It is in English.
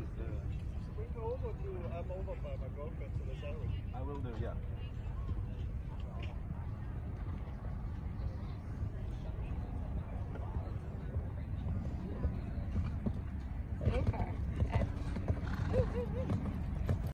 Bring her over to, I'm over by my girlfriend to the salary. I will do, yeah.